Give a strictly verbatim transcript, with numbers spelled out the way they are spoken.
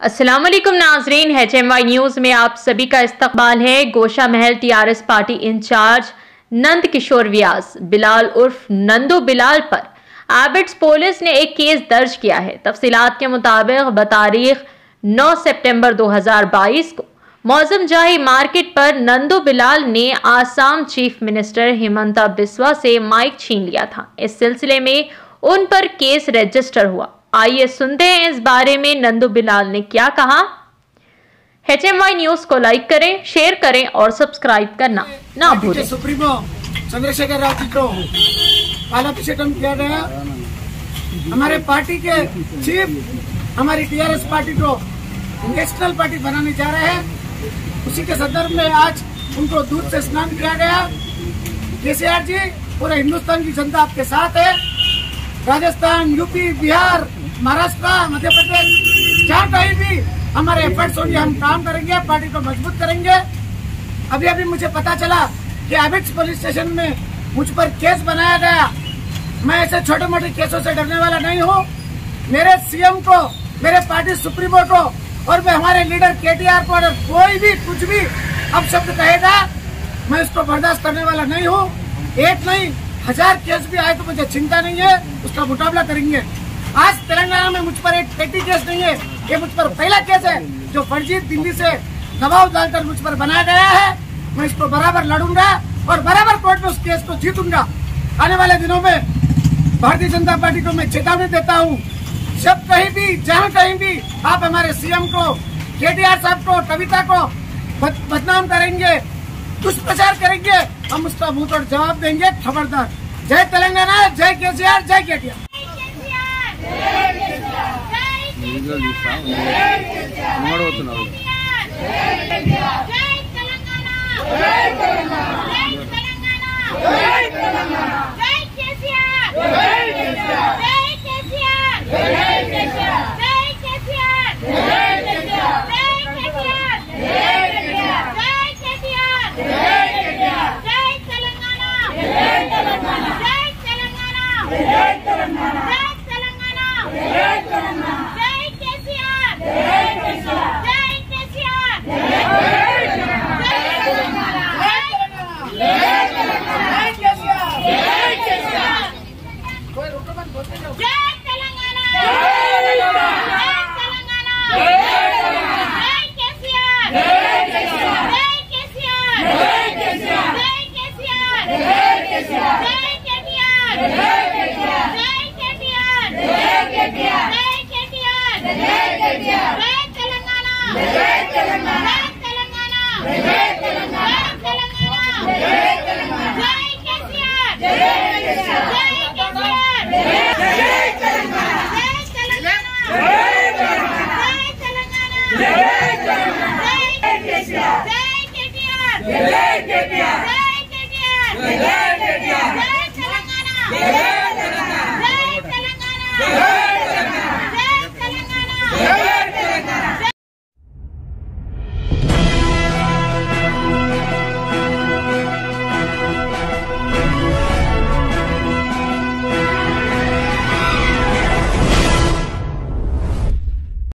अस्सलाम वालेकुम नाजरीन, एच एम वाई न्यूज में आप सभी का इस्तकबाल है। Gosha Mahal TRS party incharge Nand Kishore Vyas Bilal उर्फ नंदू बिलाल पर एबिट्स पुलिस ने एक केस दर्ज किया है। तफसीलात के मुताबिक बतारीख नौ सितंबर दो हज़ार बाईस को मौजम जाही मार्केट पर नंदू बिलाल ने आसाम चीफ मिनिस्टर हिमंता बिस्वा से माइक छीन लिया था। इस सिलसिले में उन पर केस रजिस्टर हुआ। आइए सुनते हैं इस बारे में नंदू बिलाल ने क्या कहा। एच एम वाई न्यूज को लाइक करें, शेयर करें और सब्सक्राइब करना ना भूलें। सुप्रीमो चंद्रशेखर राव जी को पालाभिषेकम किया गया। हमारे पार्टी के चीफ हमारी टीआरएस पार्टी को नेशनल पार्टी बनाने जा रहे हैं। उसी के संदर्भ में आज उनको दूध से स्नान किया गया। केसीआर जी, पूरे हिंदुस्तान की जनता आपके साथ है। राजस्थान, यूपी, बिहार, महाराष्ट्र, मध्य प्रदेश, जहाँ कहीं भी हमारे एफर्ट्स होंगे हम काम करेंगे, पार्टी को मजबूत करेंगे। अभी अभी मुझे पता चला कि एबिट्स पुलिस स्टेशन में मुझ पर केस बनाया गया। मैं ऐसे छोटे मोटे केसों से डरने वाला नहीं हूँ। मेरे सीएम को, मेरे पार्टी सुप्रीमो को और मैं हमारे लीडर केटीआर को अगर कोई भी कुछ भी अपशब्द कहेगा, मैं इसको बर्दाश्त करने वाला नहीं हूँ। एक नहीं हजार केस भी आए तो मुझे चिंता नहीं है, उसका मुकाबला करेंगे। आज तेलंगाना में मुझ पर एक पेटी केस नहीं है, ये मुझ पर पहला केस है जो फर्जी दिल्ली से दबाव डालकर मुझ पर बनाया गया है। मैं इसको बराबर लड़ूंगा और बराबर कोर्ट में उस केस को जीतूंगा। आने वाले दिनों में भारतीय जनता पार्टी को मैं चेतावनी देता हूँ, जब कहीं भी जहाँ कहीं भी आप हमारे सीएम को, केटीआर साहब को, कविता को बदनाम करेंगे, दुष्प्रचार करेंगे, हम उसका मुंह तोड़ जवाब देंगे। खबरदार। जय तेलंगाना, जय केसीआर, जय केटीआर। जय